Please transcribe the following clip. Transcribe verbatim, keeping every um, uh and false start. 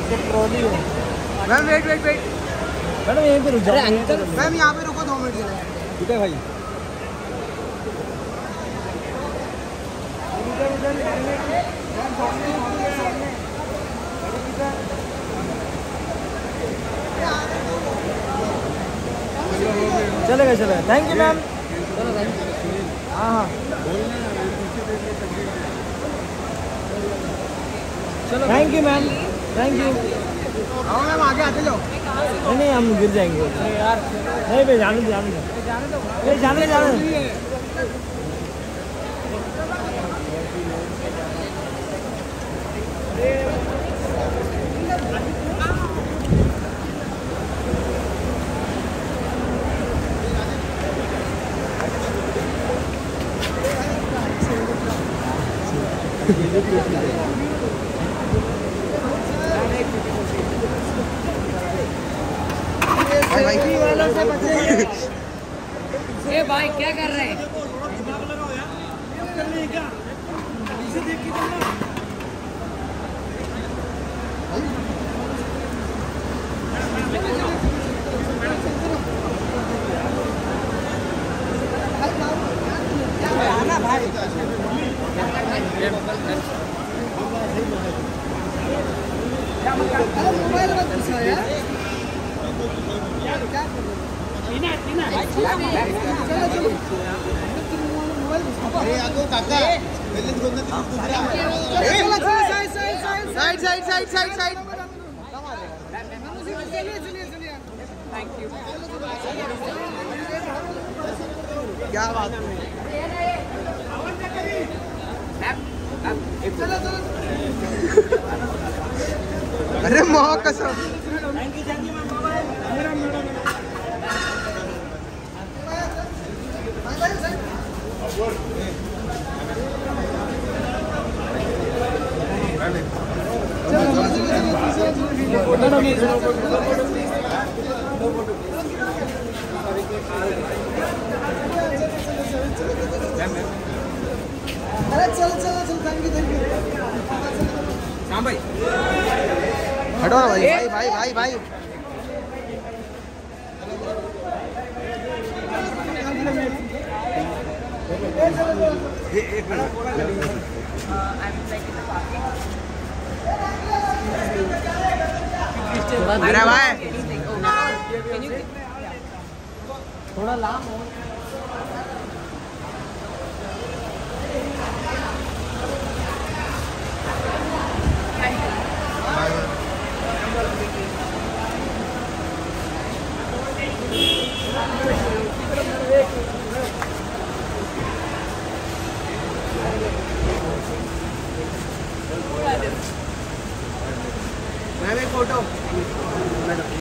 Trolley है। Ma'am wait wait wait madam यहीं पे रुक जाओ। मैम यहाँ पे रुको दो मिनट के लिए। ठीक है भाई। चलेगा चलेगा। Thank you ma'am. हाँ हाँ चलो thank you ma'am. Thank you. आओ मैम आगे आते जाओ। नहीं नहीं हम गिर जाएंगे यार। नहीं भाई जाने दो जाने दो जाने जाने जाने ए भाई क्या कर रहे हैं? मोबाइल मत घुसा यार। टीना टीना चलो चलो अरे आगो काका पहले बोलना था दूसरा side side side side side side side चलिए चलिए चलिए थैंक यू। क्या बात है। चलो चलो अरे माँ कसम। Thank you thank you ma'am. Madam madam अरे चल चल चल थैंक यू थैंक यू। हाँ भाई हटो ना भाई भाई भाई भाई भाई। एक मिनट अरे भाई थोड़ा लाम हो। मैम एक फोटो।